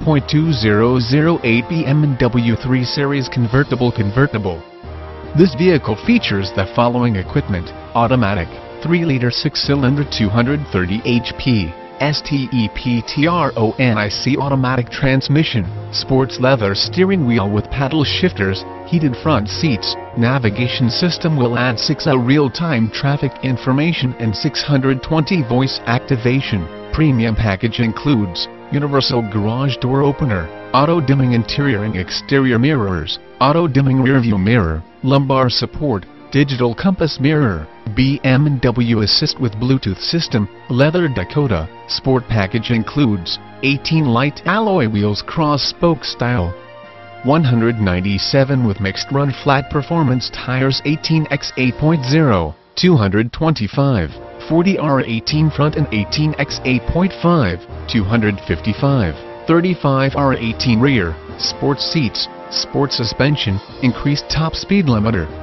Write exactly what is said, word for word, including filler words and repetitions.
point two zero zero eight B M W three Series Convertible Convertible. This vehicle features the following equipment: automatic, three liter six cylinder two hundred thirty horsepower, STEPTRONIC automatic transmission, sports leather steering wheel with paddle shifters, heated front seats. Navigation system will add six A real-time traffic information and six hundred twenty voice activation. Premium package includes universal garage door opener, auto-dimming interior and exterior mirrors, auto-dimming rearview mirror, lumbar support, digital compass mirror, B M W Assist with Bluetooth system, leather Dakota. Sport package includes eighteen light alloy wheels cross-spoke style, one hundred ninety-seven with mixed run flat performance tires, eighteen by eight point zero, two hundred twenty-five, forty R eighteen front and eighteen by eight point five, two hundred fifty-five, thirty-five R eighteen rear, sport seats, sport suspension, increased top speed limiter.